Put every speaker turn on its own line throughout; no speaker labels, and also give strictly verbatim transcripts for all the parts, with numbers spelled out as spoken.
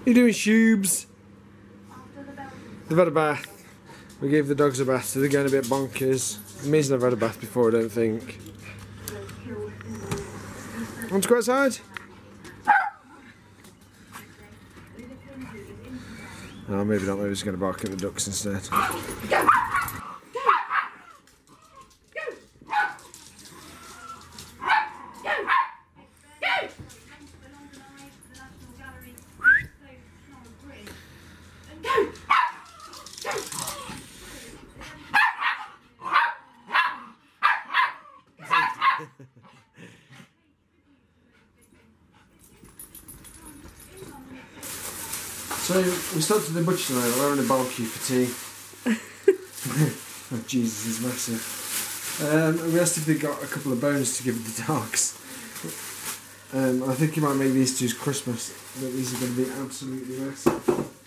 You're doing shoobs. They've had a bath. We gave the dogs a bath, so they're going a bit bonkers. Amazing I've had a bath before, I don't think. Want to go outside? Oh, maybe not. Maybe he's going to bark at the ducks instead. So we stopped at the butcher tonight. We're having a barbecue for tea. Oh Jesus, he's massive. Um, and we asked if they got a couple of bones to give the dogs. Um, I think he might make these two's Christmas, but these are going to be absolutely massive.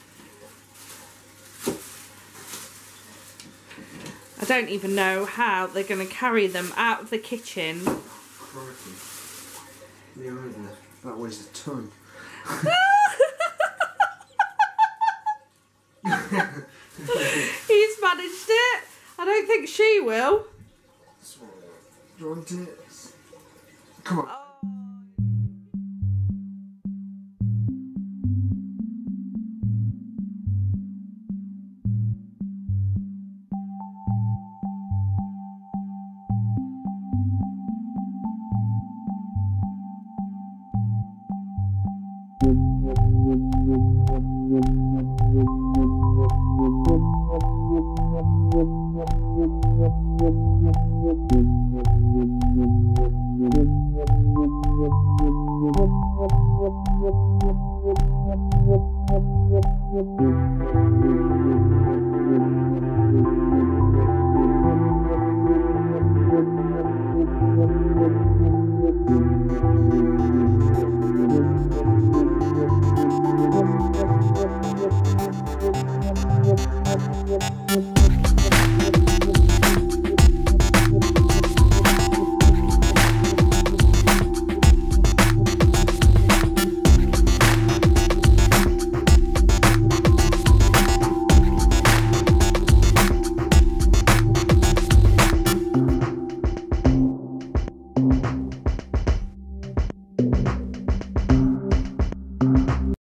I don't even know how they're going to carry them out of the kitchen.
Crikey. The idea. That weighs a ton.
He's managed it. I don't think she will.
Do you want it? Come on.
Oh.
Thank you.